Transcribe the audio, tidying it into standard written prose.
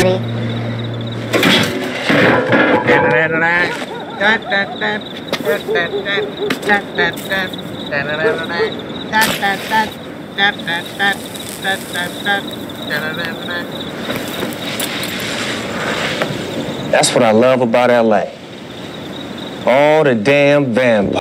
That's what I love about LA. All the damn vampires.